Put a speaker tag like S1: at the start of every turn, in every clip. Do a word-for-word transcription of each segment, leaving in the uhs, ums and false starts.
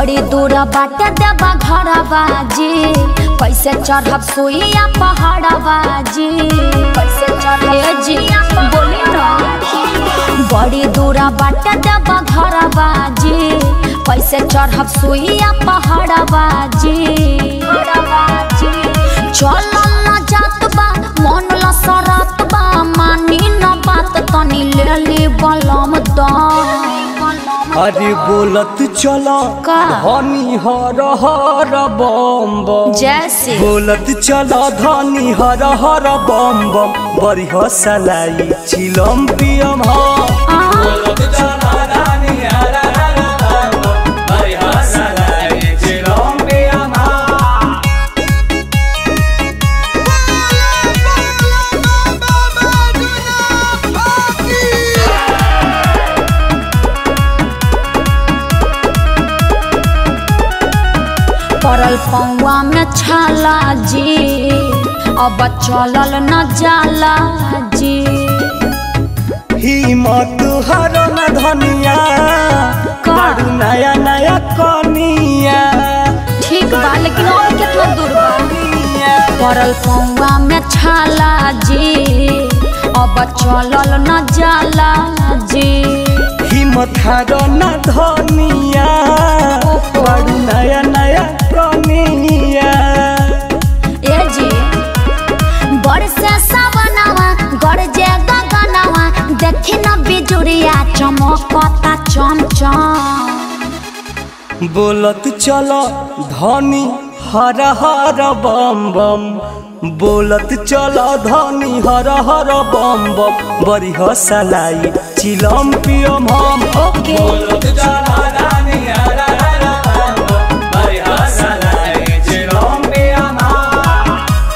S1: बड़ी दूर बाटे देवा घर बाजी, कैसे चढ़ब सुइया पहाड़ बाजी, कैसे चढ़ब जी बोली ना। बड़ी दूर बाटे देवा घर बाजी, कैसे चढ़ब सुइया पहाड़ बाजी। चल न जात बा मन ला सरत बा, मानी न बात तनी ले ली बलम द।
S2: अरे बोलत चला धनी हर हर बम बम,
S1: जैसे
S2: बोलत चला धनी हर हर बम बम, बड़ी हसलाई चिलम पियम बोलत चला धनी हर हर बम बम, बड़ी हसलाई चिलम पियम।
S1: परल पौवा में छाला जी, अब चलल न जाला जी।
S2: हिम्मत हर न धनिया, बड़ू नया नया कनिया।
S1: ठीक बा लेकिन और कितना दूर बा। परल पौवा में छाला जी, अब चलल न जाला जी।
S2: हिम्मत हर न धनिया, बड़ू नया नया कनिया।
S1: ए जी बरसे सवनवा गरजे गगनवा, देखी न बिजुरिया चमकता चमचम।
S2: बोलत चला धनी हर हर बम बम, बोलत चला धनी हर हर बम बम, बड़ी हसलाई चिलम पियम हम।
S1: ओके
S2: बोलत चला धनी हर हर बम बम, बड़ी हसलाई चिलम पियम हम।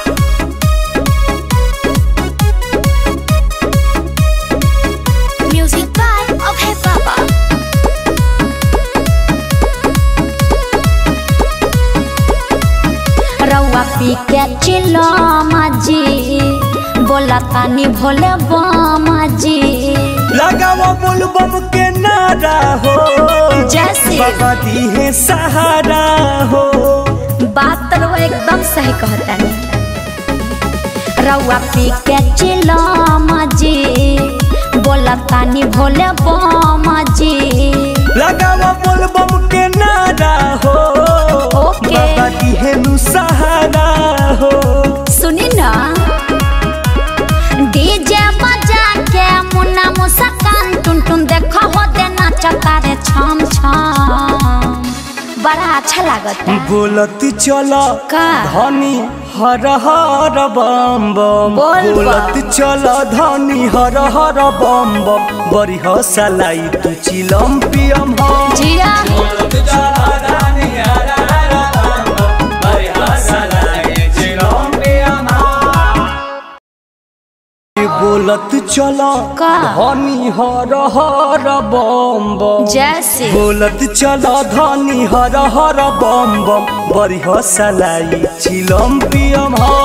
S1: म्यूजिक बाय अभय बाबा। रउआ पी के चिलमा जी, बोला तानी भोले बामा जी।
S2: लगावा बोलबम के नारा हो,
S1: जैसे
S2: बाबा दी है सहारा हो।
S1: बात तो एकदम सही कहता है। रउआ पी के चिलमा जी, बोला तानी भोले बामा जी।
S2: लगावा बोलबम के नारा हो,
S1: ओके
S2: बाबा दी है नु सहारा हो।
S1: सुनी ना डीजे बजा के मुन्ना मुस्कान टुन टुन देखो होते नाचता रे छम छम, बड़ा अच्छा लागता।
S2: बोलत चला
S1: का
S2: धनी हर हर बम बम,
S1: बोल
S2: बोलत चला धनी हर हर बम बम, बड़ी हसलाई तू चिलम पियम हम।
S1: जिया
S2: बोलत चला धनी हर हर बम बम, बड़ी हसलाई चिलम पियम हम। बोलत चला धनी हर हर बम बम,
S1: जैसे
S2: बोलत चला धनी हर हर बम बम, बड़ी हसलाई चिलम पियम हम।